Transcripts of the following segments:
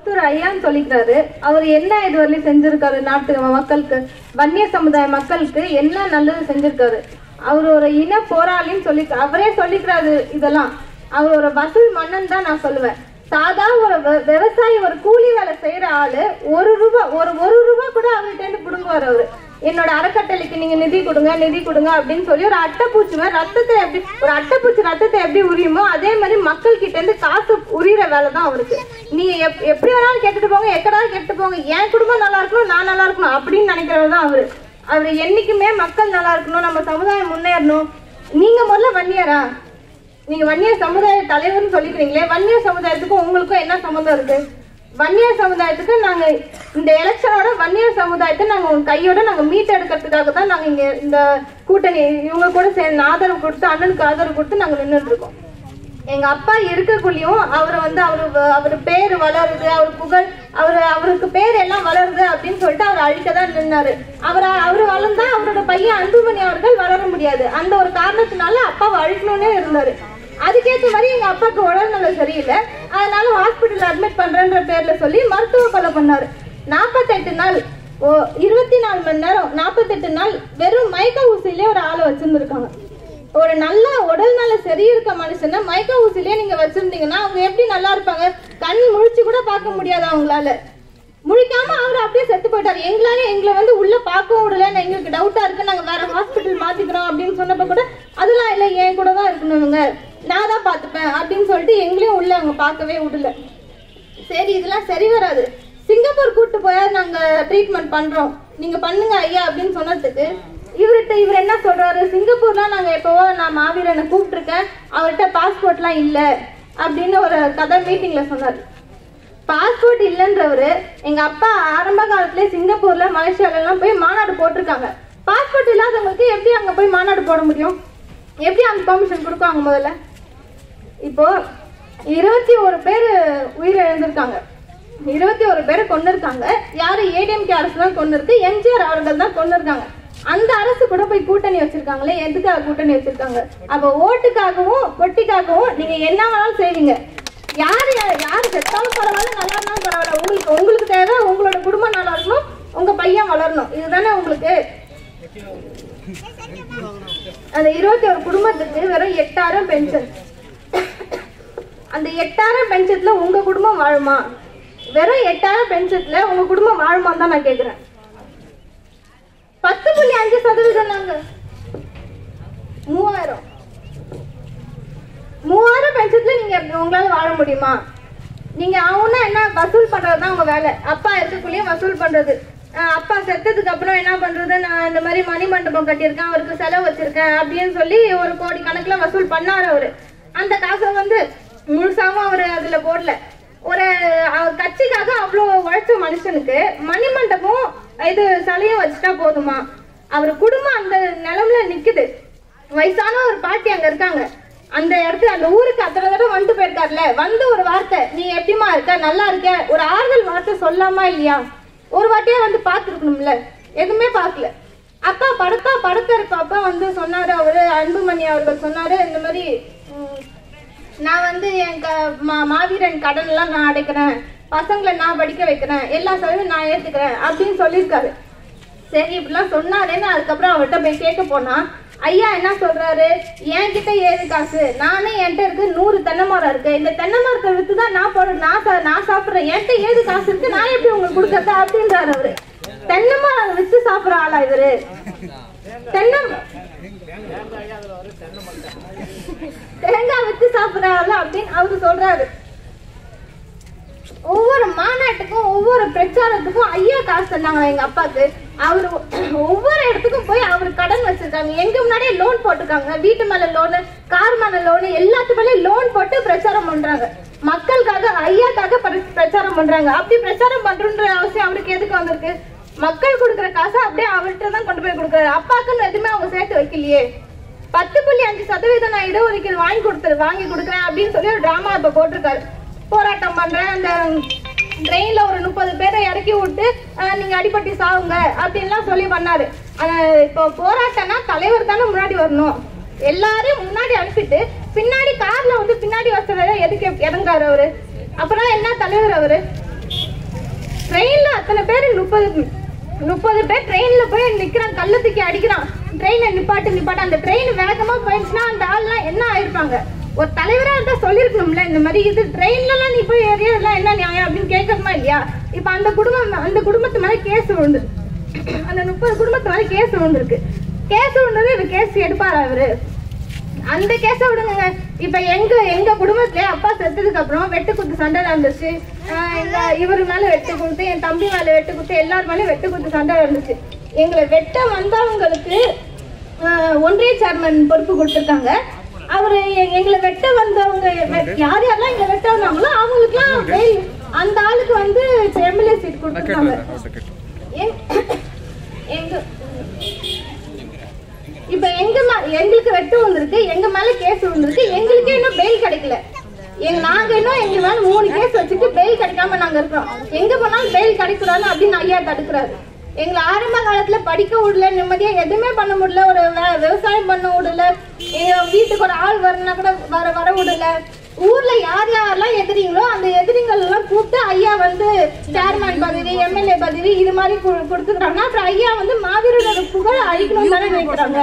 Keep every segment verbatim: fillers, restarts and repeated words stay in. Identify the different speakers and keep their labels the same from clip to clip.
Speaker 1: முத்தூர் ஐயான்னு சொல்லிக்கிறாரு. அவர் என்ன இதுவரையிலும் செஞ்சிருக்காரு நாட்டு மக்களுக்கு, வன்னிய சமுதாய மக்களுக்கு என்ன நல்லது செஞ்சிருக்காரு? அவர் ஒரு இன போராளின்னு சொல்லி அவரே சொல்லிக்கிறாரு. இதெல்லாம் அவர் ஒரு வசூல் மன்னன் தான் நான் சொல்லுவேன். சாதா ஒரு விவசாயி ஒரு கூலி வேலை செய்யற ஆளு ஒரு ரூபா ஒரு ஒரு ரூபா கூட அவர்கிட்ட இருந்து பிடுங்குவார். அவரு என்னோட அறக்கட்டளைக்கு நீங்க நிதி கொடுங்க நிதி கொடுங்க அப்படின்னு சொல்லி ஒரு அட்டைப்பூச்சி மாதிரி ரத்தத்தை எப்படி ஒரு அட்டைப்பூச்சி ரத்தத்தை எப்படி உரியுமோ அதே மாதிரி மக்கள் கிட்ட இருந்து காசு உரியிற வேலை தான் அவருக்கு. நீங்க எப் எப்படி வேணாலும் கேட்டுட்டு போங்க, எக்கடாலும் கேட்டு போங்க, என் குடும்பம் நல்லா இருக்கணும், நான் நல்லா இருக்கணும் அப்படின்னு நினைக்கிறவர் தான் அவரு. அவரு என்னைக்குமே மக்கள் நல்லா இருக்கணும், நம்ம சமுதாயம் முன்னேறணும். நீங்க முதல்ல வன்னியரா? நீங்க வன்னியர் சமுதாய தலைவர்னு சொல்லிக்கிறீங்களே, வன்னியர் சமுதாயத்துக்கும் உங்களுக்கும் என்ன சம்மந்தம் இருக்கு? வன்னியர் சமுதாயத்துக்கு நாங்க இந்த எலெக்ஷனோட வன்னியர் சமுதாயத்தை நாங்க உங்க கையோட நாங்க மீட் எடுக்கிறதுக்காக தான் நாங்க இங்க இந்த கூட்டணி இவங்க கூட சேர்ந்து ஆதரவு கொடுத்து அண்ணனுக்கு ஆதரவு கொடுத்து நாங்க நின்றுட்டு இருக்கோம். எங்க அப்பா இருக்கக்குள்ளயும் அவரை வந்து அவரு அவர் பேர் வளருது, அவர் புகழ் அவரு அவருக்கு பேர் எல்லாம் வளருது அப்படின்னு சொல்லிட்டு அவர் அழிக்கதான் நின்னாரு. அவர் அவரு வளர்ந்தா அவரோட பையன் அன்புமணி அவர்கள் வளர முடியாது. அந்த ஒரு காரணத்தினால அப்பாவை அழிக்கணும்னே இருந்தாரு. அதுக்கேற்ற மாதிரி எங்க அப்பாவுக்கு உடல்நல சரியில்லை, அதனால ஹாஸ்பிட்டல் அட்மிட் பண்றேன்ற பேர்ல சொல்லி மருத்துவ கொலை பண்ணாரு. நாற்பத்தெட்டு நாள் ஓ இருபத்தி நாலு மணி நேரம் நாற்பத்தெட்டு நாள் வெறும் மயக்க ஊசியிலே ஒரு ஆளை வச்சிருந்துருக்காங்க. ஒரு நல்ல உடல்நல சரி இருக்க மனுஷனை மயக்க ஊசிலேயே நீங்க வச்சிருந்தீங்கன்னா அவங்க எப்படி நல்லா இருப்பாங்க? கண் முழிச்சு கூட பார்க்க முடியாது அவங்களால. முழிக்காம அவரு அப்படியே செத்து போயிட்டாரு. எங்களால எங்களை வந்து உள்ள பார்க்கவும் விடல, எங்களுக்கு டவுட்டா இருக்கு, நாங்க வேற ஹாஸ்பிட்டல் மாத்திக்கிறோம் அப்படின்னு சொன்னப்ப கூட அதெல்லாம் இல்லை, என் கூட தான் இருக்கணுங்க, நான் தான் பார்த்துப்பேன் அப்படின்னு சொல்லிட்டு எங்களையும் உள்ள அவங்க பார்க்கவே விடல. சரி இதெல்லாம் சரி வராது, சிங்கப்பூர் கூப்பிட்டு போயா நாங்க ட்ரீட்மெண்ட் பண்றோம், நீங்க பண்ணுங்க ஐயா அப்படின்னு சொன்னதுக்கு இவர்கிட்ட இவர் என்ன சொல்றாரு? சிங்கப்பூர்லாம் நாங்க எப்பவோ நான் மாவீரனை கூப்பிட்டுருக்கேன், அவர்கிட்ட பாஸ்போர்ட்லாம் இல்லை அப்படின்னு ஒரு கதை மீட்டிங்ல சொன்னார். பாஸ்போர்ட் இல்லைன்றவரு எங்க அப்பா ஆரம்ப காலத்திலே சிங்கப்பூர்ல மலேசியால எல்லாம் போய் மாநாடு போட்டிருக்காங்க. பாஸ்போர்ட் இல்லாதவங்களுக்கு எப்படி அங்க போய் மாநாடு போட முடியும்? எப்படி அந்த பெர்மிஷன் கொடுப்பாங்க? முதல்ல இப்போ இருபத்தி ஒரு பேர் உயிரிழந்திருக்காங்க, இருபத்தி ஒரு பேரை கொண்டு இருக்காங்க. யாரு? ஏடிஎம்கே அரசு தான் கொண்டு இருக்கு, எம்ஜிஆர் அவர்கள் தான் கொண்டு இருக்காங்க. அந்த அரசு கூட போய் கூட்டணி வச்சிருக்காங்களே, எதுக்காக கூட்டணி வச்சிருக்காங்க? அப்ப ஓட்டுக்காகவும் பொட்டிக்காகவும் நீங்க என்ன வேணாலும் செய்வீங்க. யாரு யாரு செத்தாலும் பரவாயில்ல, நல்லா இருந்தாலும் பரவாயில்ல, உங்களுக்கு உங்களுக்கு தேவை உங்களோட குடும்பம் நல்லா இருக்கணும், உங்க பையன் வளரணும், இதுதானே உங்களுக்கு. அந்த இருபத்தி ஒரு குடும்பத்துக்கு வெறும் எட்டாயிரம் பென்ஷன். அந்த எட்டாயிரம் பென்ஷன்ல உங்க குடும்பம் வாழுமா? வெறும் எட்டாயிரம் பென்ஷன்ல உங்க குடும்பம் வாழுமான்னு தான் நான் கேக்குறேன். பத்து புள்ளி அஞ்சு சதவீதம் நாங்க மூவாயிரம் மூவாயிரம் பென்ஷன்ல நீங்க உங்களால வாழ முடியுமா? நீங்க அவனா என்ன வசூல் பண்றதுதான் உங்க வேலை. அப்பா இருக்கக்குள்ளேயும் வசூல் பண்றது. அப்பா செத்ததுக்கு அப்புறம் என்ன பண்றது? நான் இந்த மாதிரி மணி மண்டபம் கட்டியிருக்கேன், அவருக்கு செலவு வச்சிருக்கேன் அப்படின்னு சொல்லி ஒரு கோடி கணக்குல வசூல் பண்ணாரு அவரு. அந்த காசை வந்து முழுசாவும் அவரு அதுல போடல. ஒரு கட்சிக்காக அவ்வளவு உழைச்ச மனுஷனுக்கு மணிமண்டபம் இது சிலையும் வச்சுட்டா போதுமா? அவர் குடும்பம் அந்த நிலம்ல நிக்குது. வயசான ஒரு பாட்டி அங்க இருக்காங்க. அந்த இடத்துல அந்த ஊருக்கு அத்தனை தடவை வந்துட்டு போயிருக்காருல, வந்து ஒரு வார்த்தை நீ எப்படிமா இருக்க, நல்லா இருக்க, ஒரு ஆறுதல் வார்த்தை சொல்லாமா இல்லையா? ஒரு வாட்டியா வந்து பாத்துருக்கணும்ல, எதுவுமே பார்க்கல. அப்பா படுத்தா படுக்க இருப்ப வந்து சொன்னாரு அவரு, அன்புமணி அவர்கள் சொன்னாரு, இந்த மாதிரி நான் வந்து என் மாவீரன் கடன் எல்லாம் நான் அடைக்கிறேன், பசங்களை நான் படிக்க வைக்கிறேன், எல்லா செலவும் நான் ஏத்துக்கிறேன் அப்படின்னு சொல்லியிருக்காரு. சரி இப்படிலாம் சொன்னாரேன்னு அதுக்கப்புறம் அவர்கிட்ட போய் கேட்க போனா ஐயா என்ன சொல்றாரு? என்கிட்ட ஏது காசு, நானே என்கிட்ட இருக்கு நூறு தென்னை மரம் இருக்கு, இந்த தென்னை மரத்தை வித்துதான் நான் போடுறேன், நான் நான் சாப்பிடுறேன், என்கிட்ட ஏது காசு இருக்கு, நான் எப்படி உங்களுக்கு கொடுக்கறது அப்படின்றாரு அவரு. தென்னை மரம் வித்து சாப்பிடுற ஆளா இவரு? தென்னை தேங்காய் வித்து சாப்பிடுறாள் அப்படின்னு அவரு சொல்றாரு. ஒவ்வொரு மாநாட்டுக்கும் ஒவ்வொரு பிரச்சாரத்துக்கும் ஐயா காசு தந்தாங்க எங்க அப்பாக்கு. அவரு ஒவ்வொரு இடத்துக்கும் போய் அவரு கடன் வச்சிருக்காங்க. எங்க முன்னாடியே லோன் போட்டிருக்காங்க, வீட்டு மேல லோனு, கார் மேல லோனு, எல்லாத்து மேலே லோன் போட்டு பிரச்சாரம் பண்றாங்க. மக்களுக்காக ஐயாக்காக பிரச்சாரம் பண்றாங்க. அப்படி பிரச்சாரம் பண்றன்ற அவசியம் அவருக்கு எதுக்கு வந்திருக்கு? மக்கள் கொடுக்குற காசை அப்படியே அவர்கிட்ட தான் கொண்டு போய் கொடுக்குறாரு. அப்பாக்குன்னு எதுவுமே அவங்க சேர்த்து வைக்கலையே. பத்து புள்ளி அஞ்சு சதவீதம் நான் இடஒதுக்கீடு வாங்கி கொடுத்து வாங்கி கொடுக்குறேன் அப்படின்னு சொல்லி ஒரு டிராமா இப்ப போட்டிருக்காரு. போராட்டம் பண்றேன், அந்த ட்ரெயின்ல ஒரு முப்பது பேரை இறக்கி விட்டு நீங்க அடிப்பட்டி சாவுங்க அப்படின்லாம் சொல்லி பண்ணாரு. இப்போ போராட்டம்னா தலைவர் தானே முன்னாடி வரணும். எல்லாரையும் முன்னாடி அனுப்பிட்டு பின்னாடி கார்ல வந்து பின்னாடி வசதியா எதுக்கு இறங்குறாரு அவரு? அப்புறம் என்ன தலைவர் அவரு? ட்ரெயின்ல அத்தனை பேர் முப்பது முப்பது பேர் ட்ரெயின்ல போய் நிக்கிறான், கல்ல தூக்கி அடிக்கிறான், ட்ரெயினை நிப்பாட்டு நிப்பாட்டு. அந்த ட்ரெயின் வேகமா போயிடுச்சுன்னா அந்த ஆள்லாம் என்ன ஆயிருப்பாங்க? ஒரு தலைவரா இருந்தா சொல்லிருக்கணும்ல, இந்த மாதிரி இது ட்ரெயின்ல எல்லாம் நீ போய் ஏறியதெல்லாம் என்ன நியாயம் அப்படின்னு கேட்கணுமா இல்லையா? இப்ப அந்த குடும்பம் அந்த குடும்பத்து மேல கேஸ் விழுந்து, அந்த முப்பது குடும்பத்து மேல கேஸ் விழுந்திருக்கு. கேஸ் விழுந்தது இது கேஸ் எடுப்பாரா அவரு? அந்த கேஸ விடுங்க. இப்ப எங்க எங்க குடும்பத்திலே அப்பா செத்ததுக்கு அப்புறம் வெட்டு குத்து சண்டை நடந்துச்சு. இந்த இவரு மேல வெட்டு குத்து, என் தம்பி மேல வெட்டு குத்து, எல்லாரும் மேலே வெட்டு குத்து சண்டை நடந்துச்சு. எங்களை வெட்ட வந்தவங்களுக்கு ஒன்றிய சேர்மன் பொறுப்பு கொடுத்துருக்காங்க. அவரு எங்களை வெட்ட வந்தவங்க யார் யாரெல்லாம் எங்களை வெட்ட வந்தாங்களோ அவங்களுக்கு எல்லாம் அந்த ஆளுக்கு வந்து எம்எல்ஏ சீட் கொடுத்துருக்காங்க. எங்க இப்ப எங்க எங்களுக்கு வெட்டு வந்திருக்கு, எங்க மேல கேஸ் வந்திருக்கு, எங்களுக்கே இன்னும் பெயில் கிடைக்கல. எங்க நாங்க இன்னும் எங்க மேல மூணு கேஸ் வச்சுட்டு பெயில் கிடைக்காம நாங்க இருக்கிறோம். எங்க போனாலும் பெயில் கிடைக்கூடாது அப்படின்னு ஐயா தடுக்கிறாரு. எங்களை ஆரம்ப காலத்துல படிக்க விடல, நிம்மதியா எதுவுமே பண்ண முடியல, ஒரு விவசாயம் பண்ண விடல, வீட்டுக்கு ஒரு ஆள் வரணும்னா கூட வர வர விடல. ஊர்ல யார் யாரெல்லாம் எதிரிங்களோ அந்த எதிரிகள் எல்லாம் கூப்பிட்டு ஐயா வந்து சேர்மேன் பதவி, எம்எல்ஏ பதவி இது மாதிரி கொடுத்துக்கிறாங்க. அப்புறம் ஐயா வந்து மாவீரரோட புகழ அழிக்கணும்னு தானே நினைக்கிறாங்க.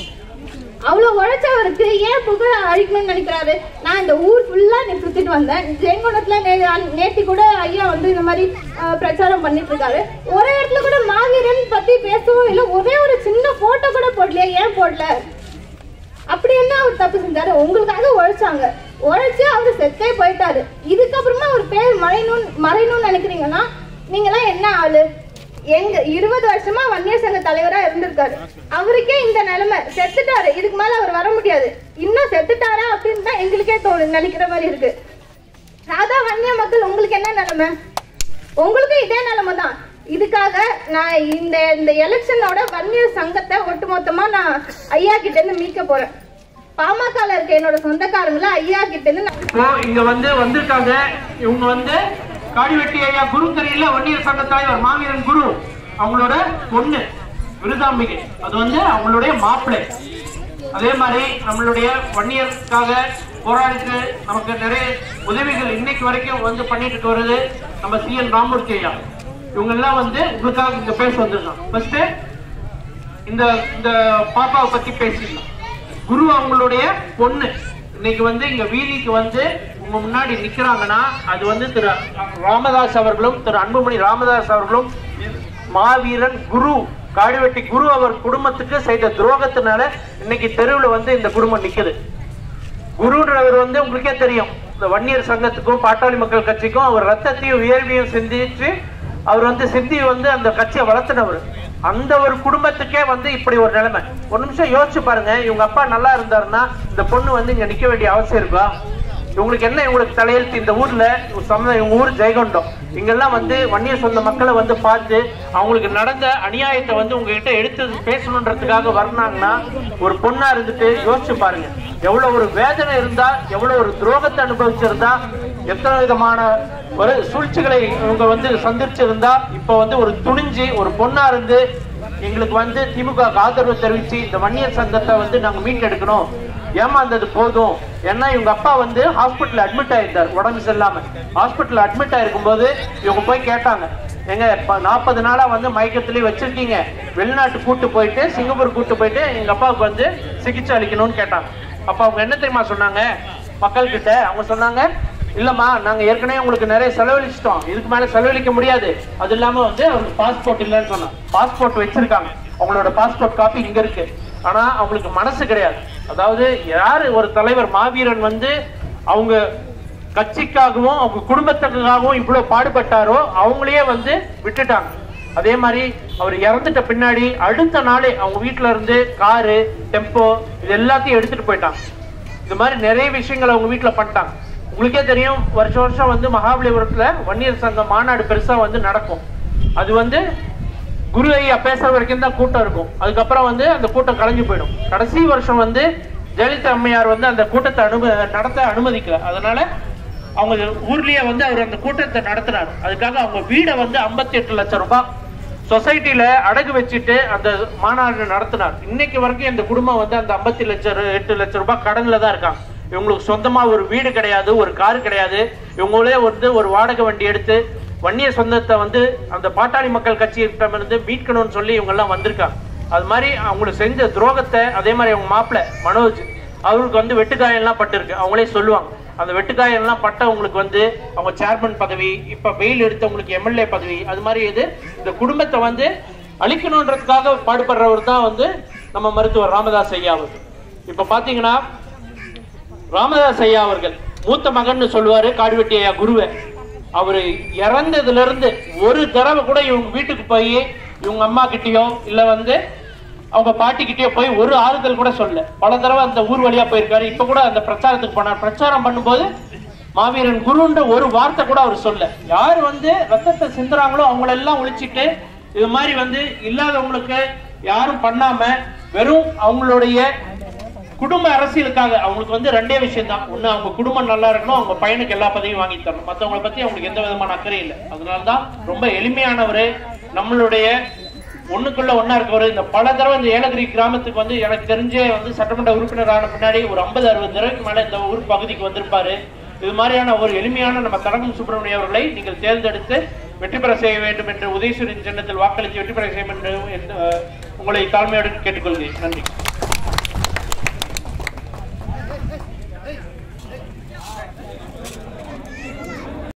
Speaker 1: அவ்வளவு உழைச்சவருக்கு ஏன் புகழ அழிக்கணும்னு நினைக்கிறாரு? நான் இந்த ஊர் ஃபுல்லா நீ சுத்திட்டு வந்தேன். ஜெயங்கொண்டத்துல நேத்தி கூட ஐயா வந்து இந்த மாதிரி பிரச்சாரம் பண்ணிட்டு இருக்காரு. ஒரே இடத்துல கூட மாவீரன் பத்தி பேசவும் இல்லை, ஒரே ஒரு சின்ன போட்டோ கூட போடலையா? ஏன் போடல? அப்படி என்ன அவர் தப்பு செஞ்சாரு? உங்களுக்காக உழைச்சாங்க, உழைச்சு அவரு செத்தே போயிட்டாரு. இதுக்கப்புறமா ஒரு பேர் மறையணும் மறையணும்னு நினைக்கிறீங்கன்னா நீங்களாம் என்ன ஆளு? எங்க இருபது வருஷமா வன்னியர் சங்க தலைவரா இருந்திருக்காரு, அவருக்கே இந்த நிலைமை. செத்துட்டாரு, இதுக்கு மேல அவர் வர முடியாது. இன்னும் செத்துட்டாரா அப்படின்னு தான் எங்களுக்கே தோணு நினைக்கிற மாதிரி இருக்கு. சாதா வன்னிய மக்கள் உங்களுக்கு என்ன நிலைமை? உங்களுக்கும் இதே நிலைமை தான். இதுக்காக நான் இந்த இந்த எலெக்ஷனோட வன்னியர் சங்கத்தை ஒட்டுமொத்தமா நான் ஐயா கிட்ட இருந்து மீட்க போறேன். பாமகல இருக்க என்னோட சொந்தக்காரங்கள ஐயா கிட்ட இருந்து
Speaker 2: இங்க வந்து வந்திருக்காங்க. இவங்க வந்து காடிவெட்டி ஐயா குரு தெரியல, வன்னியர் சங்க தலைவர் மாவீரன் குரு, அவங்களோட பொண்ணு விருதாம்பிகை, அது வந்து அவங்களுடைய மாப்பிள்ளை. அதே மாதிரி நம்மளுடைய வன்னியருக்காக போராடிட்டு நமக்கு நிறைய உதவிகள் இன்னைக்கு வரைக்கும் வந்து பண்ணிட்டு வருது நம்ம சி என் ராமூர்த்தி ஐயா. இவங்க எல்லாம் வந்து உங்களுக்காக இங்க பேச வந்திருக்காங்க. ஃபர்ஸ்ட் இந்த இந்த பாப்பாவை பத்தி பேசிடலாம். குரு அவங்களுடைய பொண்ணு இன்னைக்கு வந்து இங்க வீதிக்கு வந்து உங்க முன்னாடி நிக்கிறாங்கன்னா அது வந்து திரு ராமதாஸ் அவர்களும் திரு அன்புமணி ராமதாஸ் அவர்களும் மாவீரன் குரு காடிவெட்டி குரு அவர் குடும்பத்துக்கு செய்த துரோகத்தினால இன்னைக்கு தெருவில் வந்து இந்த குடும்பம் நிக்குது. குருன்றவர் வந்து உங்களுக்கே தெரியும், இந்த வன்னியர் சங்கத்துக்கும் பாட்டாளி மக்கள் கட்சிக்கும் அவர் ரத்தத்தையும் உயர்வையும் சிந்திச்சு அவர் வந்து சிந்தி வந்து அந்த கட்சியை வளர்த்தினவர். அந்த ஒரு குடும்பத்துக்கே வந்து இப்படி ஒரு நிலைமை. ஒரு நிமிஷம் யோசிச்சு பாருங்க, இவங்க அப்பா நல்லா இருந்தாருன்னா இந்த பொண்ணு வந்து இங்க நிக்க வேண்டிய அவசியம் இருக்கா? இவங்களுக்கு என்ன, இவங்களுக்கு தலையெழுத்து இந்த ஊர்ல இவங்க ஊர் ஜெயங்கொண்டம், இங்கெல்லாம் வந்து வன்னியர் சொந்த மக்களை வந்து பார்த்து அவங்களுக்கு நடந்த அநியாயத்தை வந்து உங்ககிட்ட எடுத்து பேசணுன்றதுக்காக வர்றாங்கன்னா ஒரு பொண்ணா இருந்துட்டு யோசிச்சு பாருங்க, எவ்வளவு ஒரு வேதனை இருந்தா, எவ்வளவு ஒரு துரோகத்தை அனுபவிச்சிருந்தா, எத்தனை விதமான ஒரு சூழ்ச்சிகளை இவங்க வந்து சந்திச்சிருந்தா, இப்ப வந்து ஒரு துணிஞ்சு ஒரு பொண்ணா இருந்து எங்களுக்கு வந்து திமுக ஆதரவு தெரிவிச்சு இந்த வன்னியர் சங்கத்தை வந்து நாங்க மீட்டெடுக்கணும், ஏமாந்தது போதும். ஏன்னா இவங்க அப்பா வந்து ஹாஸ்பிட்டல் அட்மிட் ஆயிருந்தார், உடம்பு சரியில்லாம ஹாஸ்பிட்டல் அட்மிட் ஆயிருக்கும் போது இவங்க போய் கேட்டாங்க, எங்க நாற்பது நாளா வந்து மயக்கத்திலேயே வச்சிருக்கீங்க, வெளிநாட்டு கூட்டு போயிட்டு சிங்கப்பூர் கூட்டு போயிட்டு எங்க அப்பாவுக்கு வந்து சிகிச்சை அளிக்கணும்னு கேட்டாங்க. அப்ப அவங்க என்ன தெரியுமா சொன்னாங்க மக்கள் கிட்ட? அவங்க சொன்னாங்க, இல்லம்மா நாங்க ஏற்கனவே உங்களுக்கு நிறைய செலவழிச்சிட்டோம், இதுக்கு மேல செலவழிக்க முடியாது. அது இல்லாம வந்து அவங்களுக்கு பாஸ்போர்ட் இல்லைன்னு சொன்னாங்க. பாஸ்போர்ட் வச்சிருக்காங்க, அவங்களோட பாஸ்போர்ட் காப்பி இங்க இருக்கு, ஆனா அவங்களுக்கு மனசு கிடையாது. அதாவது யாரு ஒரு தலைவர் மாவீரன் வந்து அவங்க கட்சிக்காகவும் அவங்க குடும்பத்துக்காகவும் இவ்வளவு பாடுபட்டாரோ அவங்களையே வந்து விட்டுட்டாங்க. அதே மாதிரி அவர் இறந்துட்ட பின்னாடி அடுத்த நாளே அவங்க வீட்டுல இருந்து காரு டெம்போ இது எல்லாத்தையும் எடுத்துட்டு போயிட்டாங்க. இது மாதிரி நிறைய விஷயங்கள் அவங்க வீட்டுல பண்ணிட்டாங்க. உங்களுக்கே தெரியும், வருஷம் வருஷம் வந்து மகாபலிபுரத்துல வன்னியர் சங்க மாநாடு பெருசா வந்து நடக்கும். அது வந்து குரு ஐயா பேசுற வரைக்கும் தான் கூட்டம் இருக்கும், அதுக்கப்புறம் வந்து அந்த கூட்டம் கலைஞ்சு போயிடும். கடைசி வருஷம் வந்து ஜெயலலிதா அம்மையார் வந்து அந்த கூட்டத்தை அனும நடத்த அனுமதிக்கல. அதனால அவங்க ஊர்லயே வந்து அவர் அந்த கூட்டத்தை நடத்தினார். அதுக்காக அவங்க வீடை வந்து ஐம்பத்தி எட்டு லட்சம் ரூபாய் சொசைட்டில அடகு வச்சுட்டு அந்த மாநாடு நடத்தினார். இன்னைக்கு வரைக்கும் இந்த குடும்பம் வந்து அந்த ஐம்பத்தி லட்சம் எட்டு லட்சம் ரூபாய் கடன்ல தான் இருக்காங்க. இவங்களுக்கு சொந்தமா ஒரு வீடு கிடையாது, ஒரு காரு கிடையாது. இவங்களே வந்து ஒரு வாடகை வண்டி எடுத்து வன்னியர் சொந்தத்தை வந்து அந்த பாட்டாளி மக்கள் கட்சியிடமிருந்து மீட்கணும்னு சொல்லி இவங்கெல்லாம் வந்திருக்காங்க. அது மாதிரி அவங்களுக்கு செஞ்ச துரோகத்தை அதே மாதிரி அவங்க மாப்பிள்ளை மனோஜ் அவருக்கு வந்து வெட்டுக்காயெல்லாம் பட்டிருக்கு. அவங்களே சொல்லுவாங்க அந்த வெட்டுக்காயெல்லாம் பட்டவங்களுக்கு வந்து அவங்க சேர்மன் பதவி, இப்ப பெயில் எடுத்தவங்களுக்கு எம்எல்ஏ பதவி, அது மாதிரி இது இந்த குடும்பத்தை வந்து அழிக்கணுன்றதுக்காக பாடுபடுறவர் தான் வந்து நம்ம மருத்துவர் ராமதாஸ் ஐயா அவர்கள். இப்ப பாத்தீங்கன்னா ராமதாஸ் ஐயா அவர்கள் மூத்த மகன் சொல்லுவாரு காடுவெட்டி ஐயா குருவை. அவரு இறந்ததுல இருந்து ஒரு தடவை கூட இவங்க வீட்டுக்கு போய் இவங்க அம்மா கிட்டயோ இல்ல வந்து அவங்க பாட்டி கிட்டயோ போய் ஒரு ஆறுதல் கூட சொல்ல. பல தடவை அந்த ஊர் வழியா போயிருக்காரு. இப்ப கூட அந்த பிரச்சாரத்துக்கு போனார். பிரச்சாரம் பண்ணும்போது மாவீரன் குருன்ற ஒரு வார்த்தை கூட அவர் சொல்ல. யாரு வந்து ரத்தத்தை சிந்துறாங்களோ அவங்களெல்லாம் ஒழிச்சிட்டு இது மாதிரி வந்து இல்லாதவங்களுக்கு யாரும் பண்ணாம வெறும் அவங்களுடைய குடும்ப அரசியலுக்காக அவங்களுக்கு வந்து ரெண்டே விஷயம் தான். ஒண்ணு அவங்க குடும்பம் நல்லா இருக்கணும், அவங்க பையனுக்கு எல்லா பதவியும் வாங்கி தரணும். மற்றவங்களை பத்தி அவங்களுக்கு எந்த விதமான அக்கறை இல்லை. அதனாலதான் ரொம்ப எளிமையானவரு, நம்மளுடைய ஒண்ணுக்குள்ள ஒன்னா இருக்கவர். இந்த பல தடவை இந்த ஏலகிரி கிராமத்துக்கு வந்து எனக்கு தெரிஞ்சே வந்து சட்டமன்ற உறுப்பினர் ஆன பின்னாடி ஒரு ஐம்பது அறுபது தடவைக்கு மேல இந்த ஊர் பகுதிக்கு வந்திருப்பாரு. இது மாதிரியான ஒரு எளிமையான நம்ம தடகம் சுப்பிரமணியம் அவர்களை நீங்கள் தேர்ந்தெடுத்து வெற்றி பெற செய்ய வேண்டும் என்று உதயசூரியன் சின்னத்தில் வாக்களித்து வெற்றி பெற செய்ய வேண்டும் என்று உங்களை தாழ்மையோடு கேட்டுக்கொள்கிறேன். நன்றி.